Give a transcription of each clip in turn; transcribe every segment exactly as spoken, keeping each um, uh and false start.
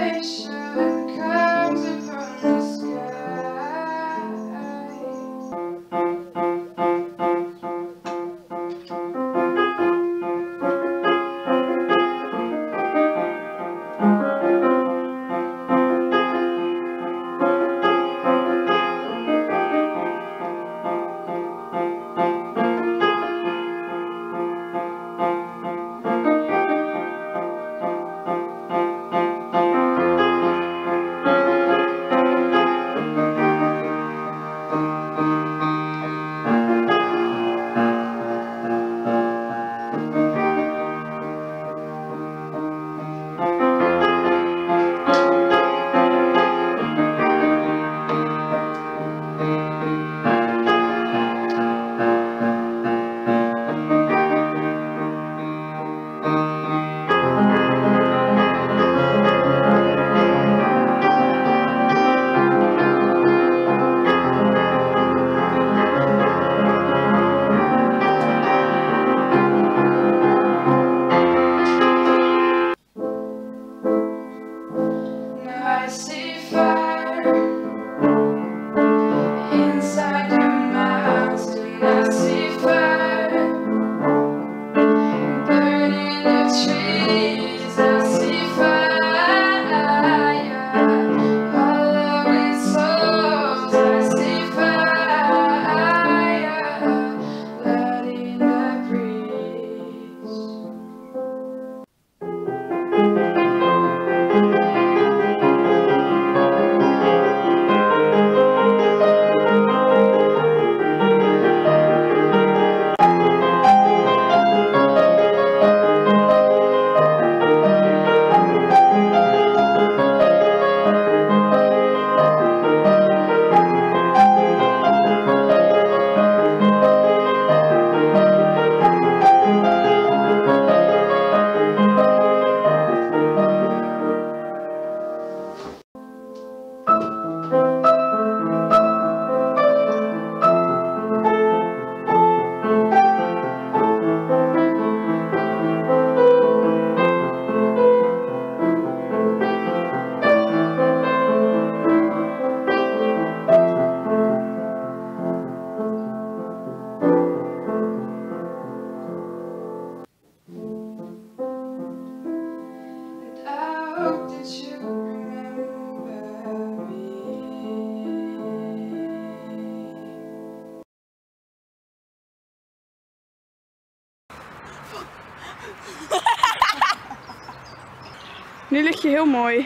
Nu lig je heel mooi.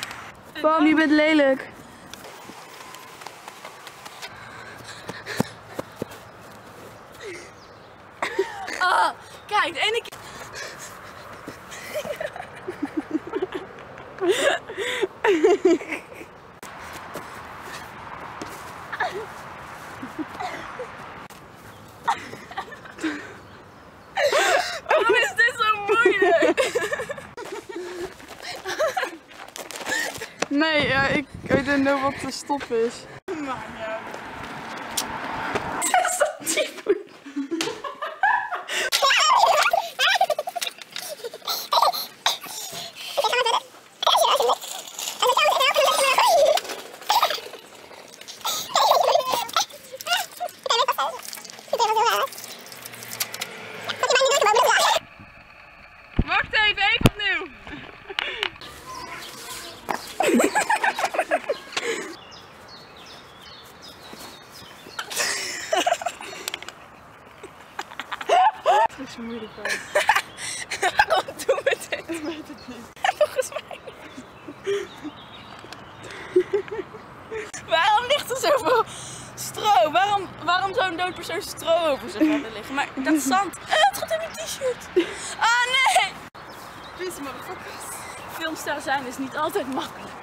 Pam, je bent lelijk. Oh, kijk, de ene keer. Waarom is dit zo moeilijk? Nee, ja, ik weet niet wat de stop is. Maar ja. Het is zo diep. Wacht even, even opnieuw. Het is zo moeilijk uit. Waarom doen we dit? Ik weet het niet. Volgens mij niet. Waarom ligt er zoveel stro? Waarom, waarom zou een dood persoon stro over zich hebben liggen? Maar dat is zand. Uh, het gaat in mijn t-shirt. Ah nee! Peace, motherfuckers. Filmster zijn is niet altijd makkelijk.